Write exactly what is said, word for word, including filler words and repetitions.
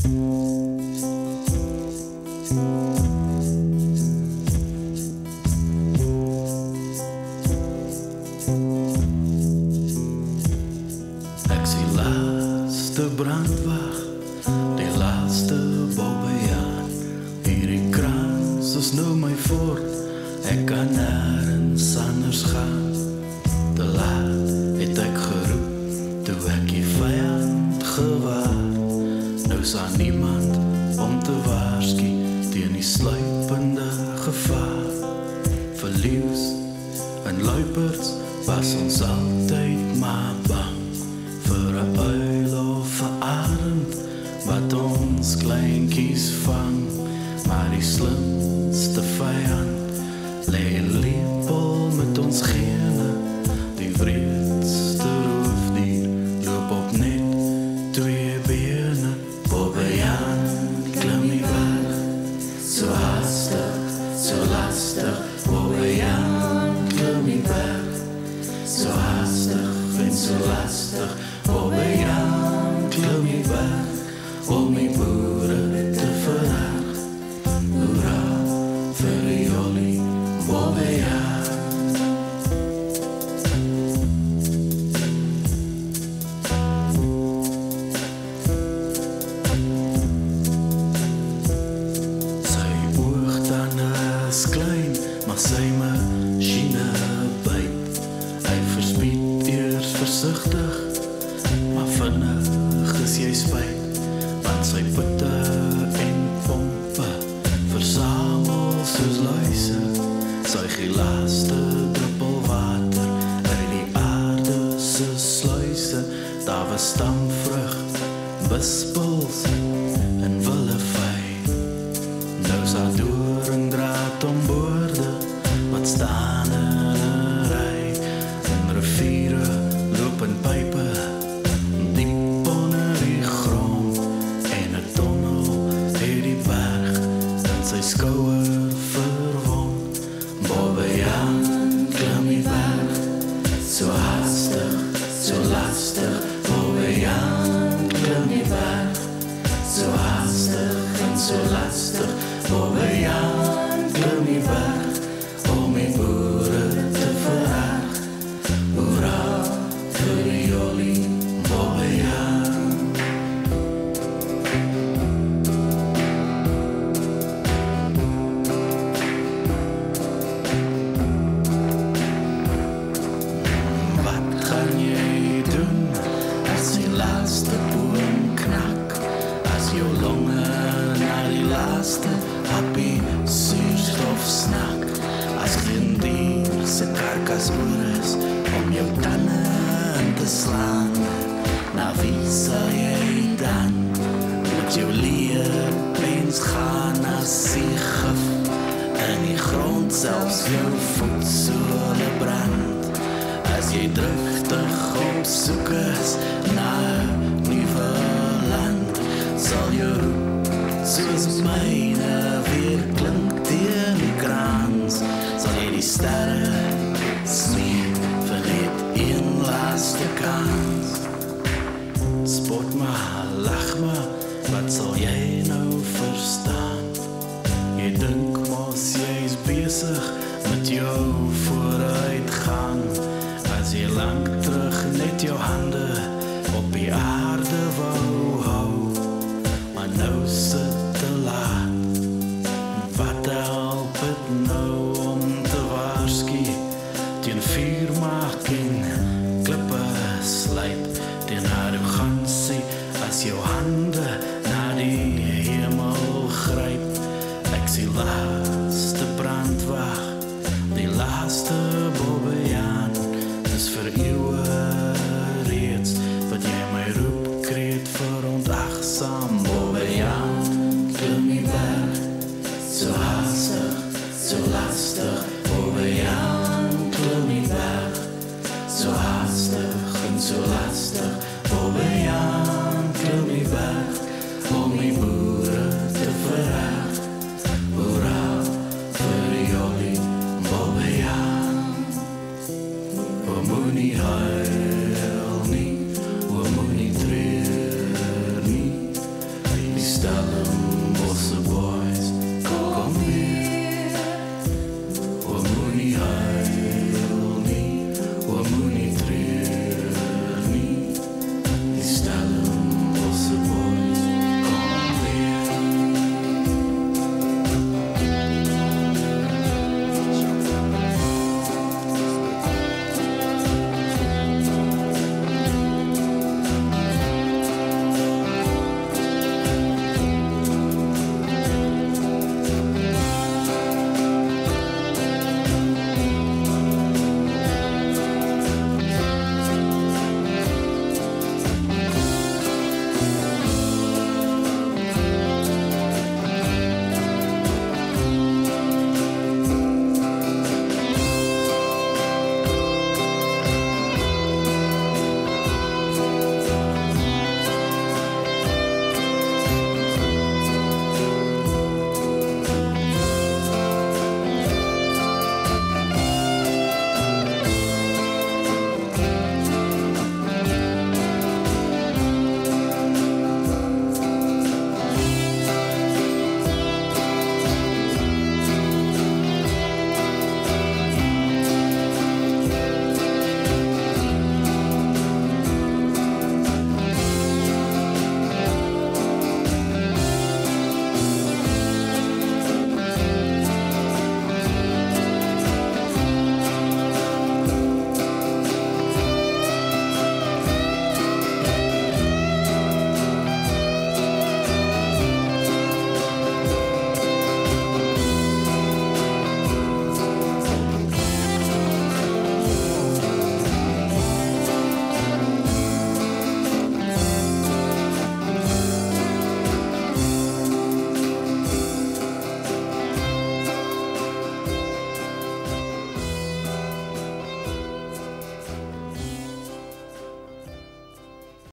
Ek sien laaste brandwag, die laaste bobbejaan. Hierdie krans is nou my voort, ek kan nergens anders gaan. Te laat het ek geroep, toe ek die vyand gewaar. Nou is daar niemand om te waarsku teen die sluipende gevaar. Vir leeu's en luiperds was ons altyd maar bang. Vir 'n uil of 'n arend wat ons kleintjies vang. Maar die slimste vyand lê lepel met ons gene. Die wreedste roofdier loop op net twee bene. Bobbejaan klim die berg, so haastig, so lastig. Bobbejaan klim die berg, so haastig en so lastig. Bobbejaan klim die berg, om die boere te verrag. Hoera vir jullie, Bobbejaan. Maar sy machine byt. Hy verspied eers versigtig, maar vinnig is jy spyt. Want sy putte en pompe versamel soos luise. Sy gee laaste druppel water uit die aarde se sluise. Daar was stamvrug, bispels en willevy. Nou is haar doringdraad om boorde wat staan in 'n ry. En riviere loop in pype diep onder die grond. En 'n tonnel het die berg in sy skouer verwond. Bobbejaan klim die berg, so haastig, so lastig. Bobbejaan klim die berg, so haastig en so lastig. Bobbejaan klim die berg, om die boere te verrag. Hoera vir jullie, Bobbejaan. Wat gaan jy doen as die laaste boom knak? As jou longe na die laaste happie suurstof snak. As geen dier se karkas oor is om jou tande in te slaan. Na wie sal jy dan met jou leerpens gaan as die gif in die grond selfs jou voetsole brand? As jy driftig op soek is na 'n nuwe land, sal jou roep soos myne weer klink teen die krans. Sal jy die sterre smeek vir net een laaste kans? Spot maar, lach maar, wat sal jy nou verstaan? Jy dink mos jy is besig met jou vooruitgang. As jy lang terug net jou hande op die aarde wou hou. Maar nou sit te laat. Wat help het nou om te waarsku teen vuurmaking, klippe slyp, teen arrogansie as jou hande na die hemel gryp. Ek sien laaste brandwag, die laaste bobbejaan. Dis vir eeuwe reeds wat jy my roep kreet verontagsaam. Bobbejaan klim die berg, so haastig, so lastig. Bobbejaan klim die berg, so haastig en so lastig. Bobbejaan klim die berg, om die boere te verrag. Hoera vir jullie, Bobbejaan. O moenie huil nie, o moenie treur nie. stellen